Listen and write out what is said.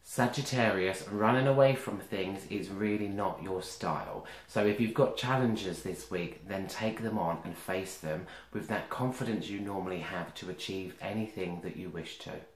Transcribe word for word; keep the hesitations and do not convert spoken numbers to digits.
Sagittarius, running away from things is really not your style. So if you've got challenges this week, then take them on and face them with that confidence you normally have to achieve anything that you wish to.